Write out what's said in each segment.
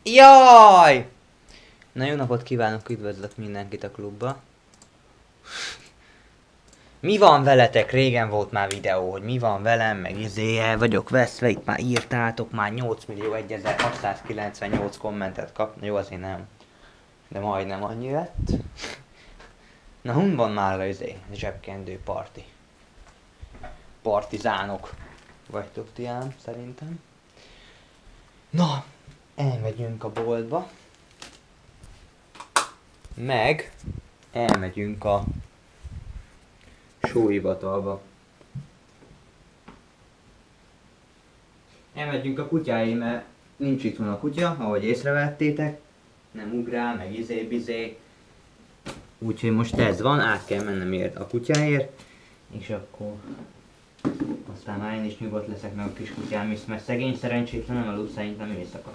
Jaj! Na jó napot kívánok, üdvözlök mindenkit a klubba. Mi van veletek? Régen volt már videó, hogy mi van velem, meg el vagyok veszve, itt már írtátok, már 8.1.698 kommentet kap. Jó, azért nem. De majdnem annyi lett. Na, hun van már a zsebkendő parti. Partizánok vagytok ti ám, szerintem. Na, elmegyünk a boltba. Meg elmegyünk a sóhivatalba. Elmegyünk a kutyáig, mert nincs itthon a kutya, ahogy észrevettétek. Nem ugrál, meg izé-bizé. Úgyhogy most ez van, át kell mennem ért a kutyáért. És akkor aztán már én is nyugodt leszek, meg a kis kutyám is, mert szegény szerencsétlen nem aludt szerintem éjszaka.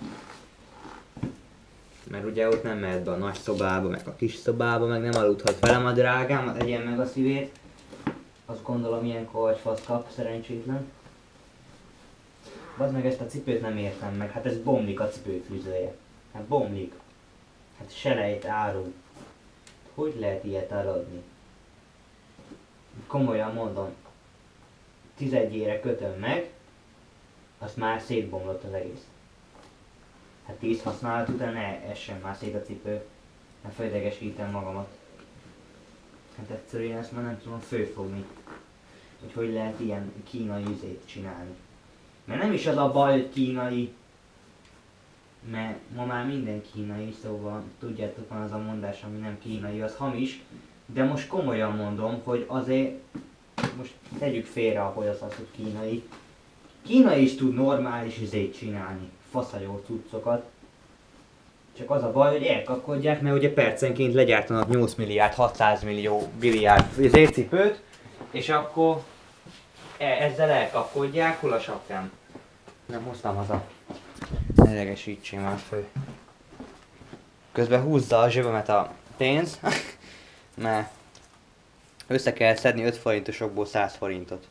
Mert ugye ott nem mehet be a nagy szobába, meg a kis szobába, meg nem aludhat velem a drágám, tegyen meg a szívét. Azt gondolom ilyenkor agyfasz kap, szerencsétlen. Bazd meg, ezt a cipőt nem értem meg, hát ez bomlik a cipőfűzője. Hát bomlik. Hát selejt árul. Hogy lehet ilyet eladni? Komolyan mondom. 11-ére kötöm meg, azt már szétbomlott az egész. Hát 10 használat után ne essen már szét a cipő. Nem fejdegesítem magamat. Hát egyszerűen ezt már nem tudom fölfogni. Hogy lehet ilyen kínai üzét csinálni. Mert nem is az a baj, hogy kínai. Mert ma már minden kínai, szóval tudjátok, van az a mondás, ami nem kínai, az hamis. De most komolyan mondom, hogy azért most tegyük félre, hogy az hogy kínai. Kínai is tud normális üzét csinálni. Faszajó cuccokat. Csak az a baj, hogy elkapkodják, mert ugye percenként legyártanak 8 milliárd, 600 millió billiárd cipőt, és akkor ezzel elkapkodják, hol a sapkám. Nem hoztam haza. Ne idegesítsél már föl. Közben húzza a zsebömet a pénz, mert össze kell szedni 5 forintosokból 100 forintot.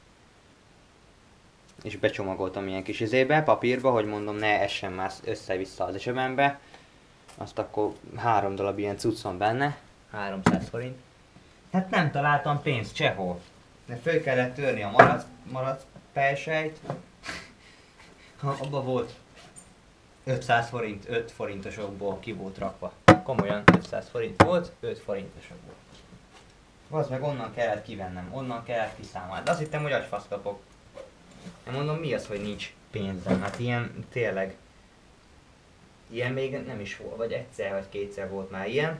És becsomagoltam ilyen kis izébe, papírba, hogy mondom ne essen már össze-vissza az zsebembe. Azt akkor 3 darab ilyen cucc van benne, 300 forint. Hát nem találtam pénzt sehol. De föl kellett törni a marac persejt. Abba volt 500 forint, 5 forintosokból ki volt rakva. Komolyan 500 forint volt, 5 forintosokból. Az meg onnan kellett kivennem, onnan kellett kiszámolni. De azt hittem, hogy agyfasz kapok. Nem mondom, mi az, hogy nincs pénzem? Hát ilyen tényleg. Ilyen még nem is volt, vagy egyszer vagy kétszer volt már ilyen.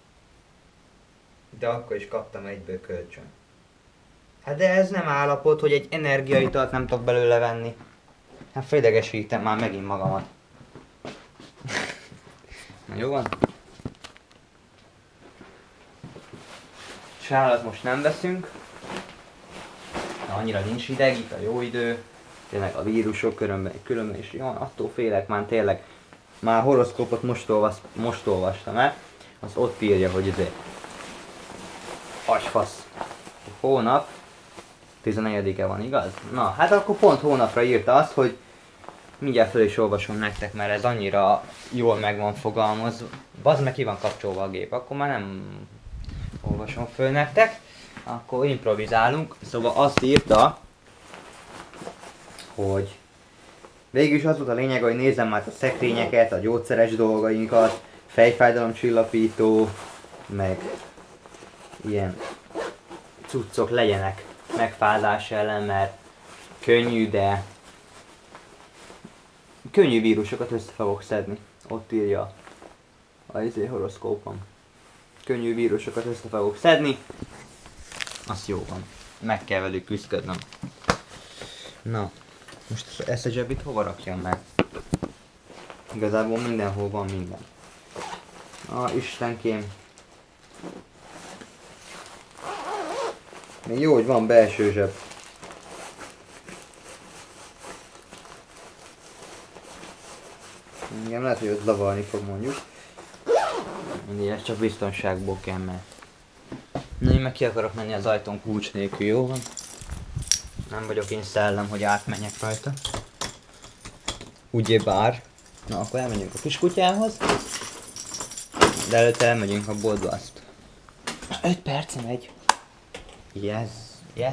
De akkor is kaptam egyből kölcsön. Hát de ez nem állapot, hogy egy energiaitalt nem tudok belőle venni. Hát félegesítem már megint magamat. Na jó van? Sálat most nem veszünk. Na, annyira nincs hideg, itt a jó idő. Tényleg a vírusok különben is jó, attól félek már tényleg. Már horoszkópot most olvastam el. Az ott írja, hogy ezért agyfasz. Hónap 14-e van, igaz? Na, hát akkor pont hónapra írta azt, hogy mindjárt föl is olvasom nektek, mert ez annyira jól meg van fogalmazva. Bazd meg, ki van kapcsolva a gép, akkor már nem olvasom föl nektek. Akkor improvizálunk. Szóval azt írta, hogy végül is az volt a lényeg, hogy nézzem már a szekrényeket, a gyógyszeres dolgainkat, fejfájdalomcsillapító, meg ilyen cuccok legyenek megfázás ellen, mert könnyű, de könnyű vírusokat össze fogok szedni. Ott írja a horoszkópom. Könnyű vírusokat össze fogok szedni. Az jó van. Meg kell velük küzdködnöm. Na, most ezt a zsebit hova rakjam meg? Igazából mindenhol van minden. Istenkém. Még jó, hogy van belső zseb. Engem lehet, hogy ott zavarni fog mondjuk. Mindig ez csak biztonságból kell, mert... Na, én meg ki akarok menni az ajtón kulcs nélkül, jó van? Nem vagyok én szellem, hogy átmenjek rajta. Ugyebár. Na, akkor elmegyünk a kiskutyához. De előtte elmegyünk a boltba azt. 5 perc megy. Yes.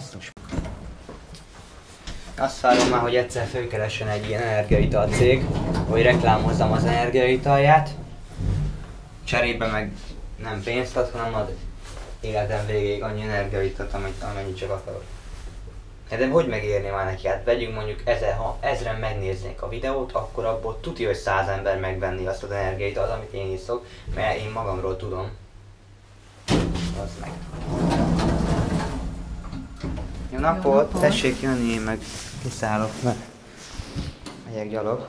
Azt várom már, hogy egyszer fölkeressen egy ilyen energiaital cég, hogy reklámozzam az energiaitalját. Cserébe meg nem pénzt ad, hanem ad életem végéig annyi energiaitat, amennyit csak akarok. De hogy megérni már neki? Hát vegyünk mondjuk ha 1000-en megnéznék a videót, akkor abból tuti, hogy 100 ember megvenni azt az energiaitalt, amit én iszok, mert én magamról tudom. Az meg. Jó napot! Tessék jönni, én meg kiszállok, mert megyek gyalog.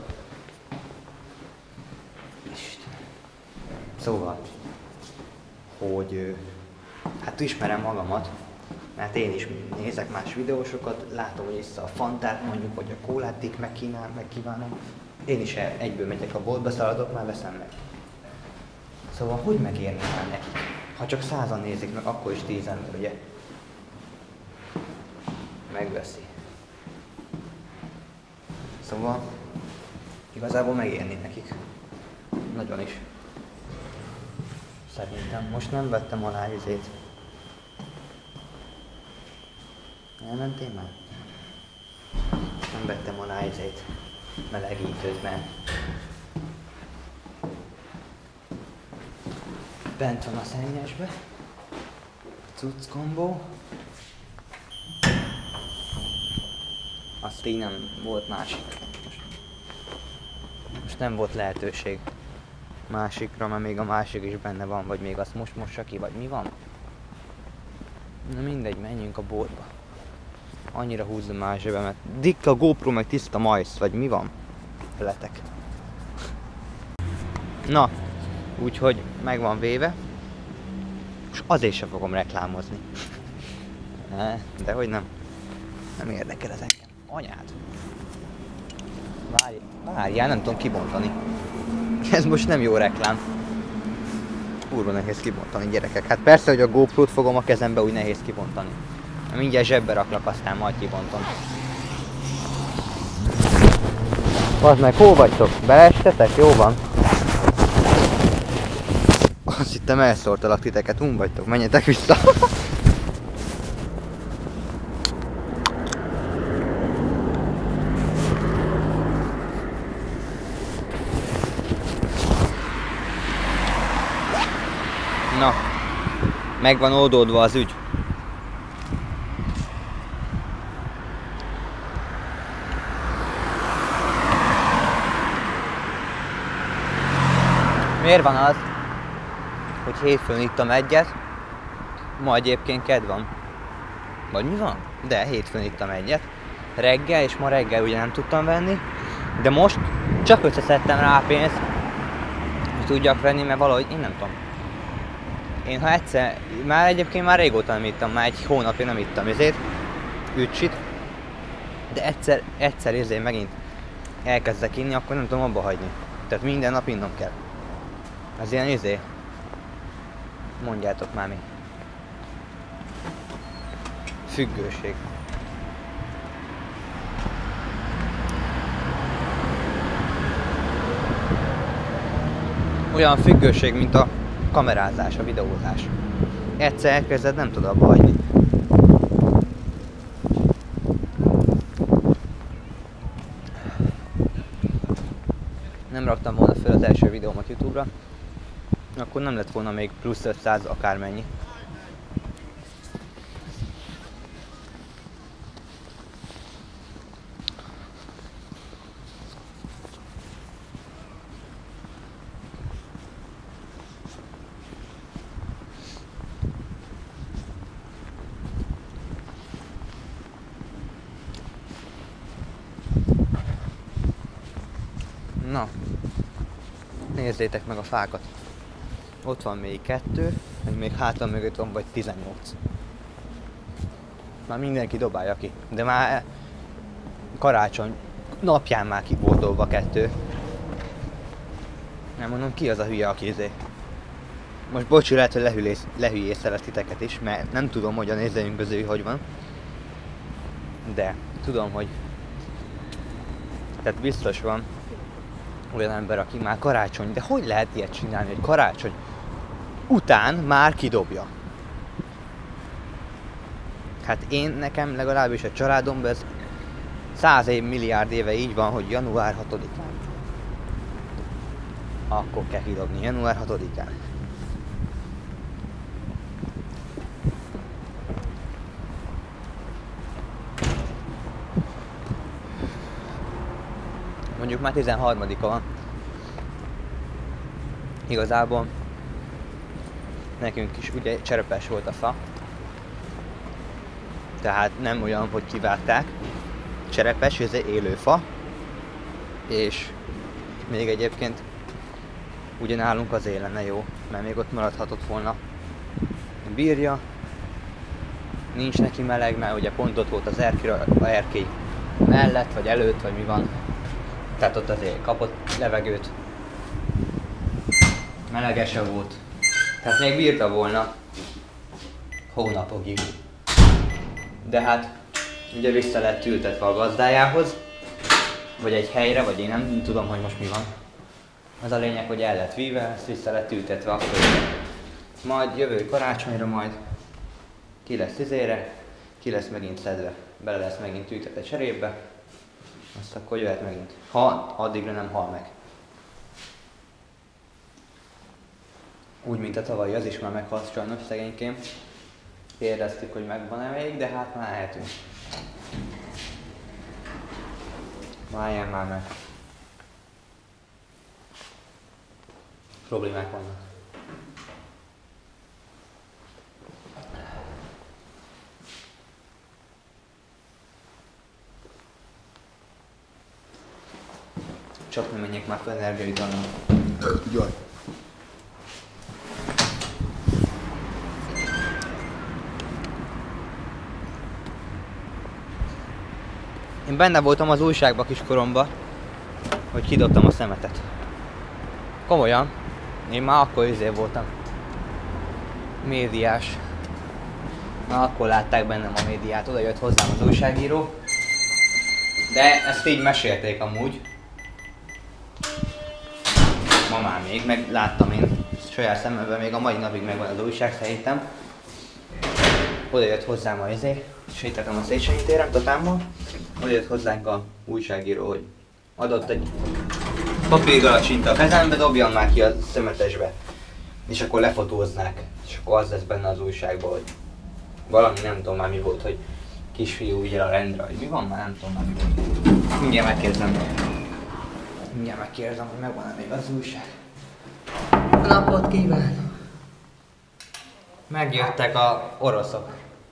Istenem. Szóval, hogy hát ismerem magamat, mert én is nézek más videósokat, látom, hogy iszza a Fantát mondjuk, vagy a kólát, tik megkívánom. Én is egyből megyek a boltba, szaladok, már veszem meg. Szóval hogy megérni már nekik? Ha csak 100-an nézik meg, akkor is 10 ember, ugye? Megveszi. Szóval igazából megérni nekik. Nagyon is. Szerintem. Most nem vettem alá izét. Elmentél már? Nem vettem alá izét. Melegítőt, mert bent van a szennyesbe. Cucc kombó. Azt így nem volt másik. Most nem volt lehetőség másikra, mert még a másik is benne van, vagy még azt most mossa ki, vagy mi van? Na mindegy, menjünk a boltba. Annyira húzzam már a zsebemet. Dikka GoPro meg tiszta majsz, vagy mi van? Veletek. Na, úgyhogy meg van véve. És azért sem fogom reklámozni. De hogy nem. Nem érdekel ez engem. Anyád. Várjál, nem tudom kibontani. Ez most nem jó reklám. Kurva nehéz kibontani, gyerekek. Hát persze, hogy a GoPro-t fogom a kezembe, úgy nehéz kibontani. Mindjárt zsebbe raklak, aztán majd kibontom. Bazd meg, hol vagytok? Beleestetek? Jó van. Azt hittem elszórtalak titeket, vagytok, menjetek vissza. Na, meg van oldódva az ügy. Miért van az, hogy hétfőn ittam egyet, ma egyébként kedd van? Vagy mi van? De hétfőn ittam egyet, reggel, és ma reggel ugye nem tudtam venni, de most csak összeszedtem rá pénzt, hogy tudjak venni, mert valahogy én nem tudom. Én ha egyszer, már egyébként már régóta nem ittam, már egy hónapja nem ittam ezért, ücsit, de egyszer ezért megint elkezdek inni, akkor nem tudom abba hagyni. Tehát minden nap innom kell. Az ilyen izé. Mondjátok már mi. Függőség. Olyan függőség, mint a kamerázás, a videózás. Egyszer elkezded, nem tudod abba hagyni. Nem raktam volna fel az első videómat YouTube-ra, akkor nem lett volna még plusz 500 akármennyi. Na, nézzétek meg a fákat. Ott van még 2, meg még hátam mögött van vagy 18. Már mindenki dobálja ki, de már karácsony napján már ki volt dobva 2. Nem mondom, ki az a hülye, aki izé. Most bocsi, lehet, hogy lehülyészelek titeket is, mert nem tudom, hogy a nézőink közül hogy van. De tudom, hogy tehát biztos van, olyan ember, aki már karácsony, de hogy lehet ilyet csinálni, hogy karácsony után már kidobja? Hát nekem legalábbis a családomban ez 100 milliárd éve így van, hogy január 6-án. Akkor kell kidobni, január 6-án. Mondjuk már 13-a van. Igazából nekünk is ugye cserepes volt a fa. Tehát nem olyan, hogy kivágták. Cserepes, ez egy élő fa. És még egyébként ugye nálunk azért lenne jó, mert még ott maradhatott volna. Bírja. Nincs neki meleg, mert ugye pont ott volt az erkély mellett, vagy előtt, vagy mi van. Tehát ott azért kapott levegőt. Melegese volt. Tehát még bírta volna hónapokig. De hát ugye vissza lett ültetve a gazdájához, vagy egy helyre, vagy én nem tudom, hogy most mi van. Az a lényeg, hogy el lett víve, ezt vissza lett ültetve a földre. Majd jövő karácsonyra majd ki lesz ki lesz megint szedve, bele lesz megint ültetve cserébe, azt akkor jöhet megint. Ha addigra nem hal meg. Úgy, mint a tavalyi, az is már meghalt sajnos szegénykém. Kérdeztük, hogy megvan-e még, de hát már eltűnt. Várjál már meg. Problémák vannak. Csak nem menjek már fel energiaitalnak. Jaj. Én benne voltam az újságban kiskoromban, hogy kidobtam a szemetet. Komolyan. Én már akkor voltam. Médiás. Na, akkor látták bennem a médiát, oda jött hozzám az újságíró. De ezt így mesélték amúgy. Ma már még, meg láttam én saját szememben, még a mai napig megvan az újság szerintem. Oda jött hozzám a sétáltam a Széchenyi téren, Tatámmal. Oda jött hozzánk a újságíró, hogy adott egy papírgalacsint a kezembe, dobjam már ki a szemetesbe. És akkor lefotóznák. És akkor az lesz benne az újságban, hogy valami, nem tudom már mi volt, hogy kisfiú ügyel a rendre, hogy mi van már, nem tudom már mi volt. Mindjárt megkérdezem, hogy megvan-e még az újság. Napot kívánok! Megjöttek a oroszok.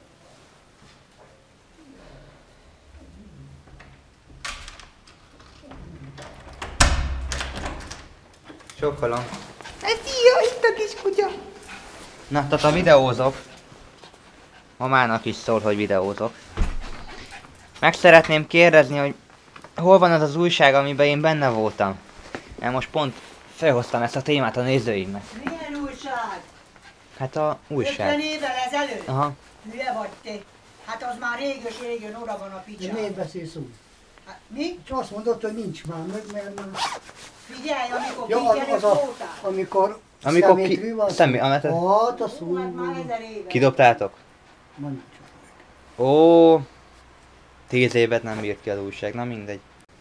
Csókolom. Szia, itt a kis kutya! Na, Tata, videózok. Mamának is szól, hogy videózok. Meg szeretném kérdezni, hogy hol van az az újság, amiben én benne voltam? Mert most pont felhoztam ezt a témát a nézőimnek. Milyen újság? Hát a újság. 50 évvel ezelőtt? Aha. Hülye vagy te? Hát az már régen oda van a De picsán. miért beszélsz úgy? Hát, mi? Csak azt mondod, hogy nincs már meg, mert már... Figyelj, amikor Ja, kigyerek az a, voltál. amikor Amikor szemétmű van. Hát a Hú, hát már szó. 1000 éve. Kidobtátok? Ma nincs. Ó, 10 évet nem írt ki az újság, na mindegy.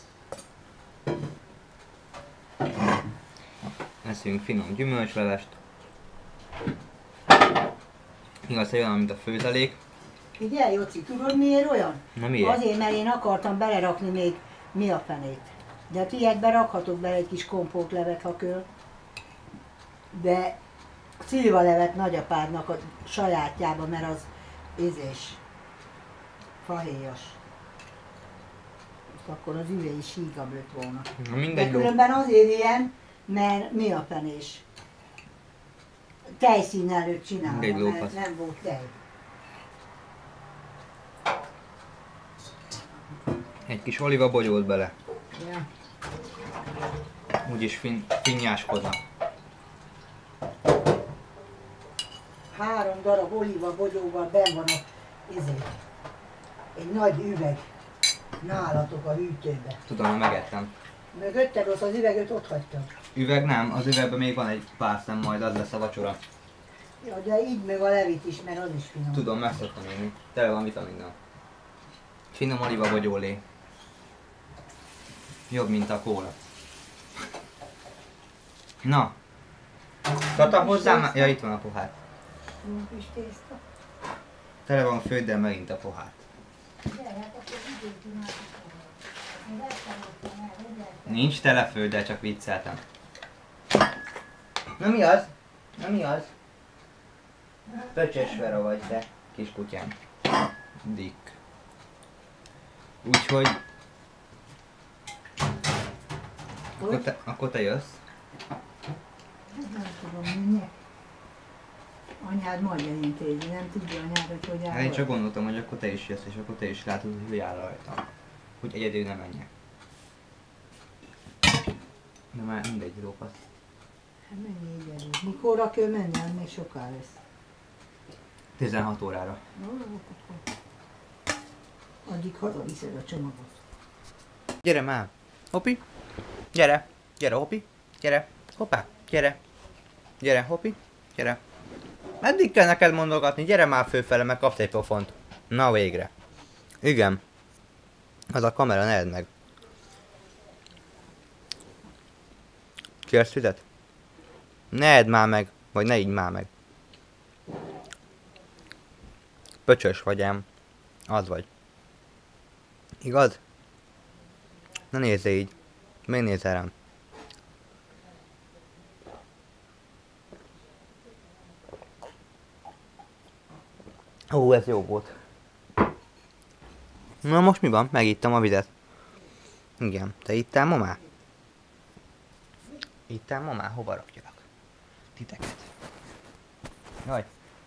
Eszünk finom gyümölcslevest. Igaz, hogy olyan, mint a főzelék. Figyelj, Jóci, tudod miért olyan? Na miért? Azért, mert én akartam belerakni még mi a fenét. De a tiédbe rakhatok bele egy kis kompótlevet, ha kell. De szilvalevet nagyapádnak a sajátjába, mert az ízés. Fahéjas. Akkor az üveg is hígabb lett volna. Na De mindegy, jó. különben azért ilyen, mert mi a fenés? Tejszín előtt csinálva, Mindegy, mert lófasz. nem volt tej. Egy kis olivabogyót bele. Ja. Úgyis finnyáskodnak. 3 darab oliva bogyóval benn van a egy nagy üveg nálatok a hűtőbe. Tudom, megettem. Mögötted ott az üveget ott hagytam. Üveg nem, az üvegben még van egy pár szem, majd az lesz a vacsora. Ja, de így meg a levit is, mert az is finom. Tudom, meg szoktam élni. Tele van vitaminnal. Finom oliva vagy olé. Jobb, mint a kóla. Na. Tata hozzám? Ja, itt van a pohár. Jó kis tészta. Tele van főddel megint a pohár. Nincs tele főddel, csak vicceltem. Na mi az? Na mi az? Pöcses Vera vagy te, kis kutyám. Dick. Úgyhogy... Akkor te jössz. Nem tudom, minek. Anyád majd elintézi, nem tudja anyád, hogy áll. Hát én csak gondoltam, hogy akkor te is jössz, és akkor te is látod, hogy jár rajta. Hogy egyedül nem menjek. De már mindegy, lófasz. Hát mennyi így elég. Mikorra kell menni, hát még soká lesz. 16 órára. Addig hazaviszed a csomagot. Gyere már! Hopi! Gyere! Gyere, Hopi! Gyere! Hoppá! Gyere! Gyere, Hopi! Gyere! Meddig kell neked mondogatni? Gyere már fölfele, meg kapsz egy pofont. Na végre. Igen. Az a kamera, ne edd meg. Kérsz tüzet? Ne edd már meg, vagy ne így már meg. Pöcsös vagy ám. Az vagy. Igaz? Ne nézzél így. Miért nézel rám? Ó, ez jó volt. Na most mi van? Megittam a vizet. Igen. Te ittál, mamá? Ittál, mamá? Hova rakjalak? Titeket. Jaj.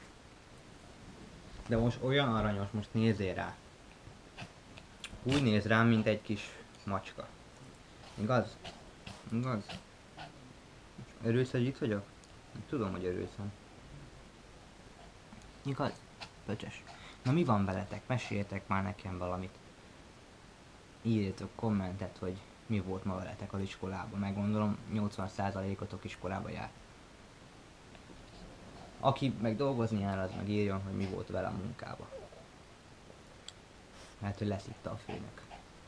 De most olyan aranyos, most nézzél rá. Úgy néz rám, mint egy kis macska. Igaz? Igaz? Örülsz, hogy itt vagyok? Tudom, hogy örülszem. Igaz? Pöcsös. Na mi van veletek? Meséljetek már nekem valamit. Írjátok kommentet, hogy mi volt ma veletek az iskolában. Meggondolom, 80%-otok iskolába jár. Aki meg dolgozni jár, az meg írjon, hogy mi volt vele a munkába. Lehet, hogy lesz itt a főnök.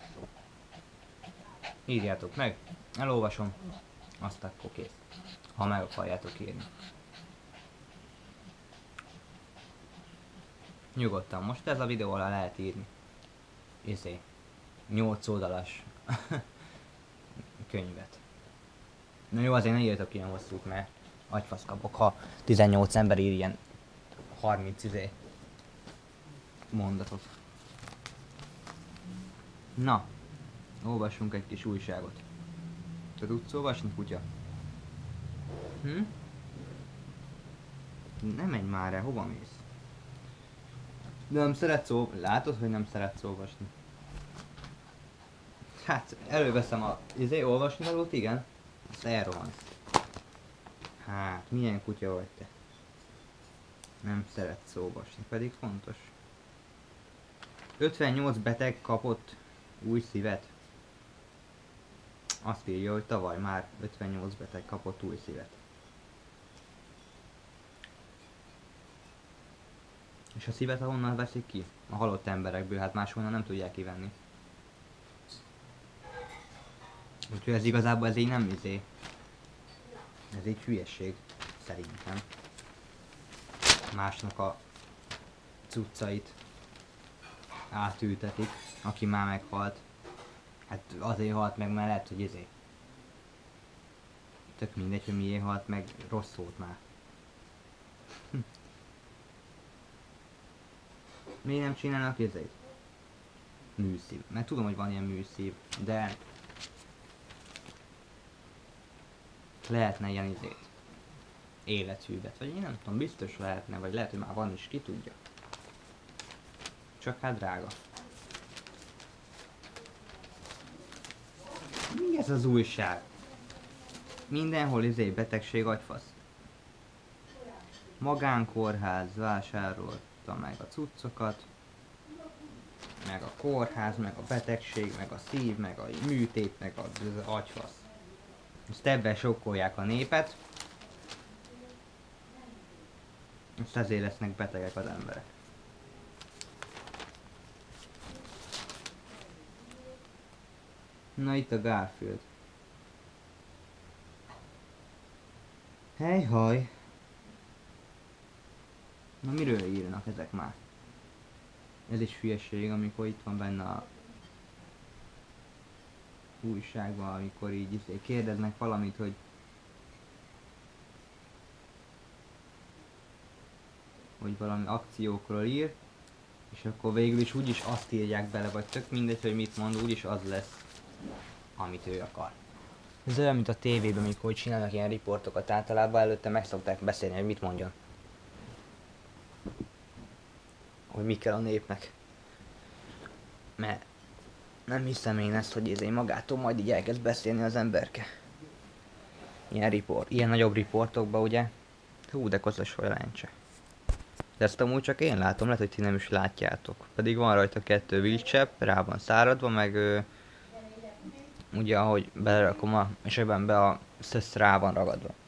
Írjátok meg, elolvasom, azt akkor kész. Ha meg akarjátok írni. Nyugodtan, most ez a videó alá lehet írni. 8 oldalas könyvet. Na jó, azért ne írjatok ilyen hosszút, mert agyfasz kapok, ha 18 ember ír ilyen 30 mondatot. Na, olvassunk egy kis újságot. Te tudsz olvasni, kutya? Nem menj már el, hova mész? De nem szeretsz látod, hogy nem szeretsz olvasni? Hát, előveszem a olvasni valót, igen? Azt elrohansz. Hát, milyen kutya vagy te? Nem szeretsz olvasni, pedig fontos. 58 beteg kapott új szívet. Azt írja, hogy tavaly már 58 beteg kapott új szívet. És a szívet ahonnan veszik ki? A halott emberekből, hát máshonnan nem tudják kivenni. Úgyhogy ez igazából ez így nem ez egy hülyeség, szerintem. Másnak a cuccait átültetik, aki már meghalt. Hát azért halt meg, mert lehet, hogy tök mindegy, hogy miért halt meg, rossz volt már. Miért nem csinálnak műszív? Mert tudom, hogy van ilyen műszív, de lehetne ilyen élethűvet, vagy én nem tudom, biztos lehetne, vagy lehet, hogy már van is, ki tudja. Csak hát drága. Mi ez az újság? Mindenhol betegség, agyfasz. Magánkórház vásárolta meg a cuccokat. meg a kórház, meg a betegség, meg a szív, meg a műtét, meg az agyfasz. Ezt ebben sokkolják a népet. Most ezért lesznek betegek az emberek. Na itt a Garfield. Hely-haj. Na miről írnak ezek már? Ez is hülyeség, amikor itt van benne a újságban, amikor így kérdeznek valamit, hogy valami akciókról ír, és akkor végül is úgyis azt írják bele, vagy tök mindegy, hogy mit mond, úgyis az lesz, amit ő akar. Ez olyan, mint a tévében, amikor csinálnak ilyen riportokat, általában előtte meg szokták beszélni, hogy mit mondjon. Hogy mi kell a népnek. Mert nem hiszem én ezt, hogy ezért magától majd így elkezd beszélni az emberke. Ilyen nagyobb riportokban ugye. Hú, de koszos vagy lencse. De ezt amúgy csak én látom, lehet, hogy ti nem is látjátok. Pedig van rajta 2 vízcsepp, rá van száradva, meg ugye ahogy belerakom a zsebembe, a szösz rá van ragadva.